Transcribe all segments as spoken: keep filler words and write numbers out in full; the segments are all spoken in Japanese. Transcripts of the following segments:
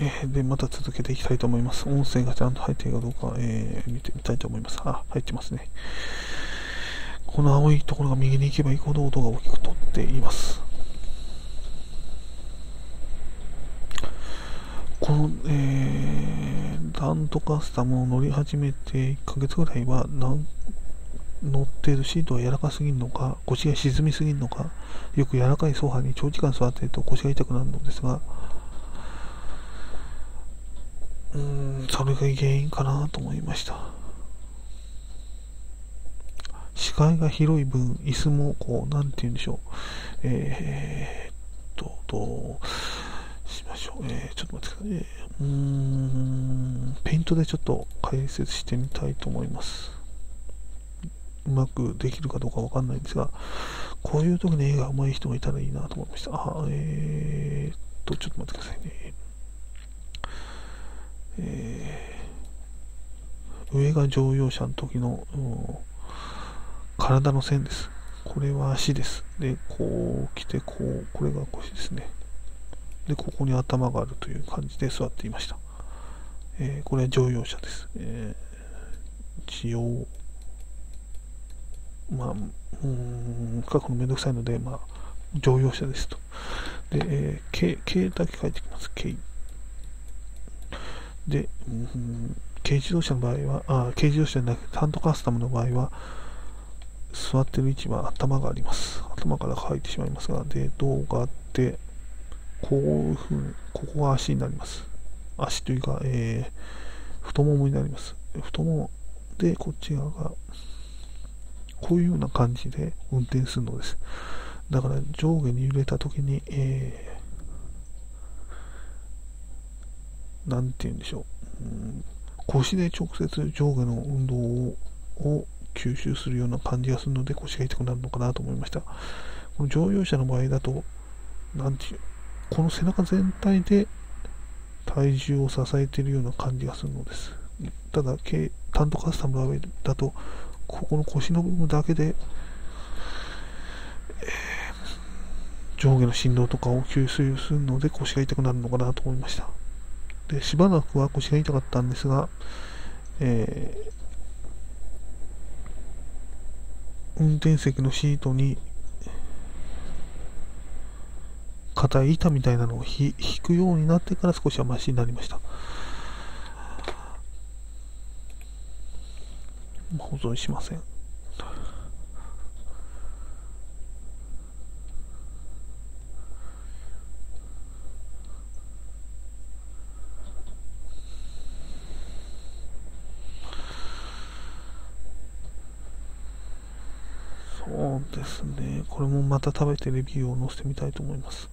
えーで、また続けていきたいと思います。音声がちゃんと入っているかどうか、えー見てみたいと思います。あ、入ってますね。この青いところが右に行けば行くほど音が大きくとっています。この、えー、ダントカスタムを乗り始めていっかげつぐらいは、なん乗っているシートは柔らかすぎるのか、腰が沈みすぎるのか、よく柔らかいソファに長時間座っていると腰が痛くなるのですが、うーん、それが原因かなと思いました。視界が広い分、椅子もこう、なんて言うんでしょう、えー、っと、どうしましょう、えー、ちょっと待ってくださいね。うーん、ペイントでちょっと解説してみたいと思います。うまくできるかどうかわかんないんですが、こういう時に絵が上手い人がいたらいいなと思いました。あ、えー、っと、ちょっと待ってくださいね。えー、上が乗用車の時の、うん、体の線です。これは足です。で、こう来て、こう、これが腰ですね。で、ここに頭があるという感じで座っていました。えー、これは乗用車です。えー、一応、まあ、うーん、書くのめんどくさいので、まあ、乗用車ですと。で、えー、軽、軽だけ書いてきます。軽。で、うん、軽自動車の場合は、あ、軽自動車じゃなくて、タントカスタムの場合は、座ってる位置は頭があります。頭から書いてしまいますが、で、胴があって、こういうふうに、ここが足になります。足というか、えー、太ももになります。太ももで、こっち側が、こういうような感じで運転するのです。だから上下に揺れた時に、えー、なんて言うんでしょう。うん、腰で直接上下の運動をを吸収するような感じがするので腰が痛くなるのかなと思いました。この乗用車の場合だと、なんていう、この背中全体で体重を支えているような感じがするのです。ただ、タントカスタムの場合だと、ここの腰の部分だけで上下の振動とかを吸収するので腰が痛くなるのかなと思いました。で、しばらくは腰が痛かったんですが、えー、運転席のシートに硬い板みたいなのを引くようになってから少しはマシになりました。保存しません。そうですね。これもまた食べてレビューを載せてみたいと思います。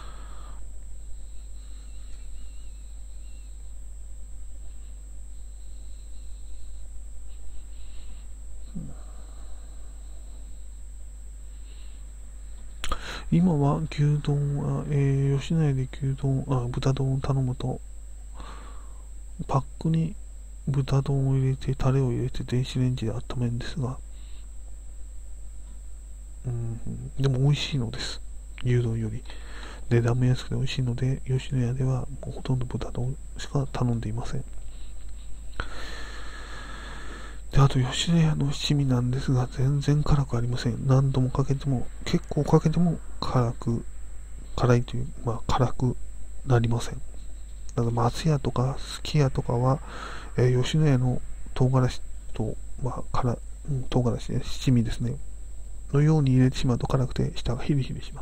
今は牛丼は、えー、吉野家で牛丼、あ、豚丼を頼むと、パックに豚丼を入れて、タレを入れて電子レンジで温めるんですが、うん、でも美味しいのです。牛丼より。値段も安くて美味しいので、吉野家ではもうほとんど豚丼しか頼んでいません。で、あと吉野家の七味なんですが、全然辛くありません。何度もかけても、結構かけても辛く、辛いという、まあ辛くなりません。だから松屋とかすき家とかは、えー吉野家の唐辛子と、まあ、辛、うん、唐辛子ね、七味ですね。のように入れてしまうと辛くて舌がヒリヒリします。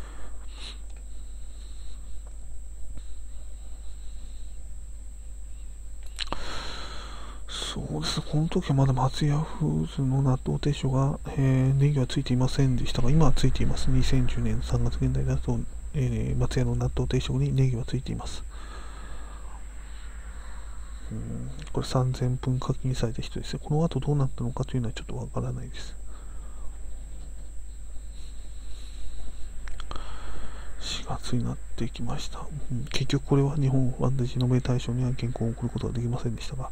そうです。この時はまだ松屋フーズの納豆定食が、えー、ネギはついていませんでしたが、今はついています。にせんじゅうねんさんがつ現在だと、えー、松屋の納豆定食にネギはついています。うん、これさんぜんぷん課金された人ですね。この後どうなったのかというのはちょっとわからないです。しがつになってきました。うん、結局これは日本ファンタジーノベル大賞には原稿を送ることができませんでしたが、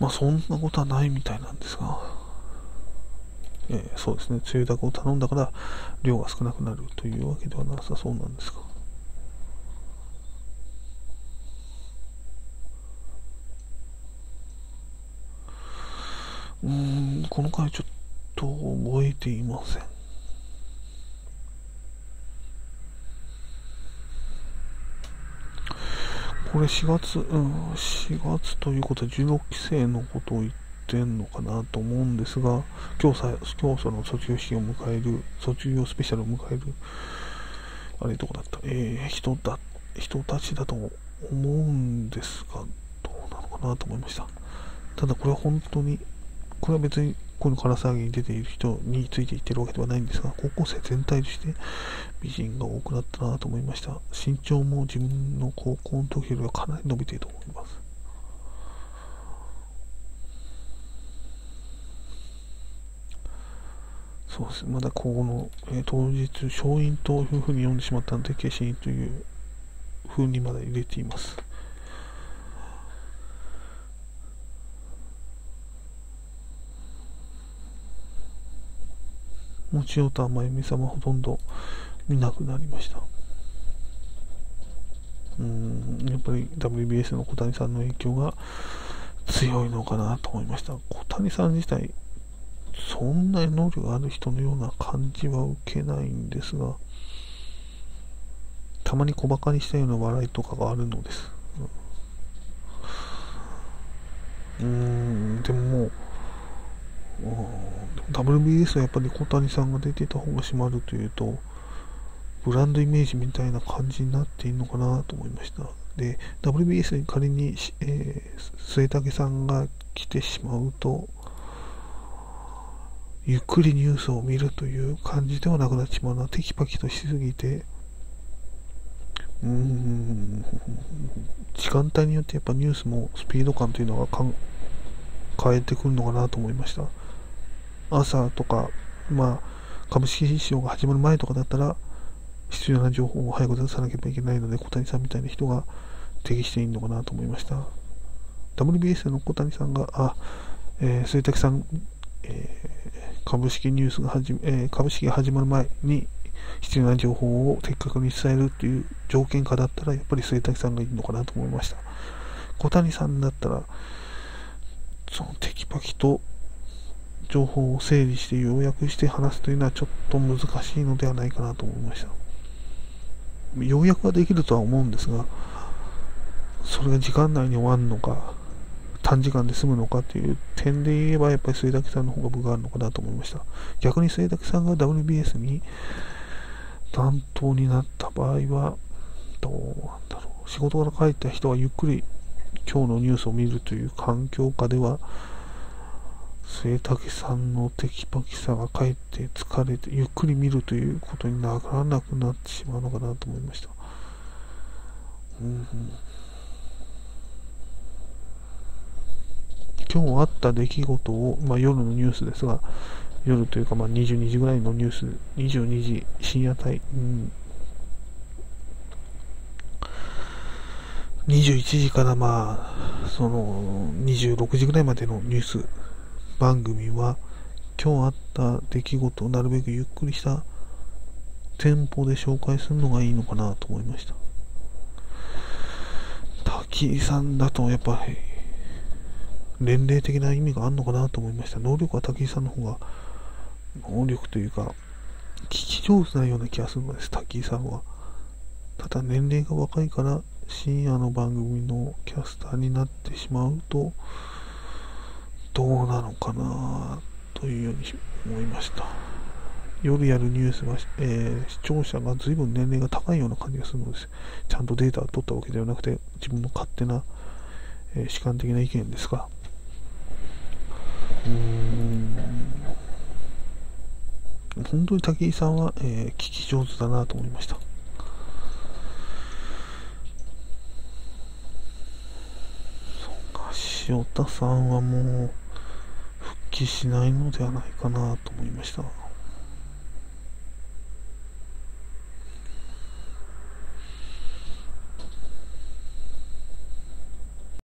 まあそんなことはないみたいなんですが、えー、そうですね、つゆだくを頼んだから量が少なくなるというわけではなさそうなんですが、うーん、この回ちょっと覚えていません。これしがつ、うん、しがつということはじゅうろっきせいのことを言ってんのかなと思うんですが、今日さ、今日その卒業式を迎える、卒業スペシャルを迎える、あれどこだった、えー、人だ、人たちだと思うんですが、どうなのかなと思いました。ただこれは本当に、これは別にこの唐騒ぎに出ている人について言ってるわけではないんですが、高校生全体として美人が多くなったなと思いました。身長も自分の高校の時よりはかなり伸びていると思います。そうです。まだここの、えー、当日、勝因というふうに読んでしまったので、消しというふうにまだ入れています。もちよたまゆみさんはほとんど見なくなりました。うーん、やっぱり ダブリュービーエス の小谷さんの影響が強いのかなと思いました。小谷さん自体、そんなに能力がある人のような感じは受けないんですが、たまに小馬鹿にしたような笑いとかがあるのです。うーん、でももう、ダブリュービーエス はやっぱり小谷さんが出てた方が締まるというと、ブランドイメージみたいな感じになっているのかなと思いました。で、ダブリュービーエス に仮に、えー、末武さんが来てしまうと、ゆっくりニュースを見るという感じではなくなってしまうのはテキパキとしすぎて、うーん、時間帯によってやっぱニュースもスピード感というのがかん変えてくるのかなと思いました。朝とか、まあ、株式市場が始まる前とかだったら、必要な情報を早く出さなければいけないので、小谷さんみたいな人が適しているのかなと思いました。ダブリュービーエス の小谷さんが、あ、えー、末竹さん、えー、株式ニュースが始め、えー、株式が始まる前に必要な情報を的確に伝えるっていう条件下だったら、やっぱり末竹さんがいいのかなと思いました。小谷さんだったら、そのテキパキと情報を整理して要約して話すというのはちょっと難しいのではないかなと思いました。要約はできるとは思うんですが、それが時間内に終わるのか、短時間で済むのかという点で言えば、やっぱり末竹さんの方が分があるのかなと思いました。逆に末竹さんが ダブリュービーエス に担当になった場合は、どうなんだろう。仕事から帰った人はゆっくり今日のニュースを見るという環境下では、末竹さんのテキパキさがかえって疲れて、ゆっくり見るということにならなくなってしまうのかなと思いました。うんうん、今日あった出来事を、まあ、夜のニュースですが、夜というかまあにじゅうにじぐらいのニュース、にじゅうにじ深夜帯、うん、にじゅういちじからまあそのにじゅうろくじぐらいまでのニュース番組は、今日あった出来事をなるべくゆっくりしたテンポで紹介するのがいいのかなと思いました。滝井さんだとやっぱり年齢的な意味があるのかなと思いました。能力は滝井さんの方が、能力というか聞き上手なような気がするのです、滝井さんは。ただ年齢が若いから深夜の番組のキャスターになってしまうとどうなのかなというように思いました。夜やるニュースは、えー、視聴者が随分年齢が高いような感じがするのです。ちゃんとデータを取ったわけではなくて、自分の勝手な、えー、主観的な意見ですが、うーん、本当に武井さんは、えー、聞き上手だなと思いました。そうか、塩田さんはもう復帰しないのではないかなと思いました。